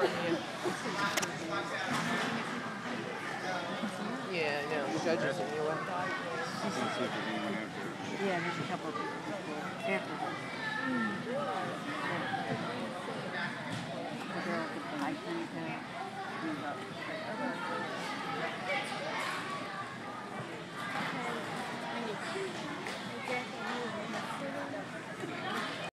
Yeah, I know. The judges anyway. Yeah, there's a couple of people before, after her.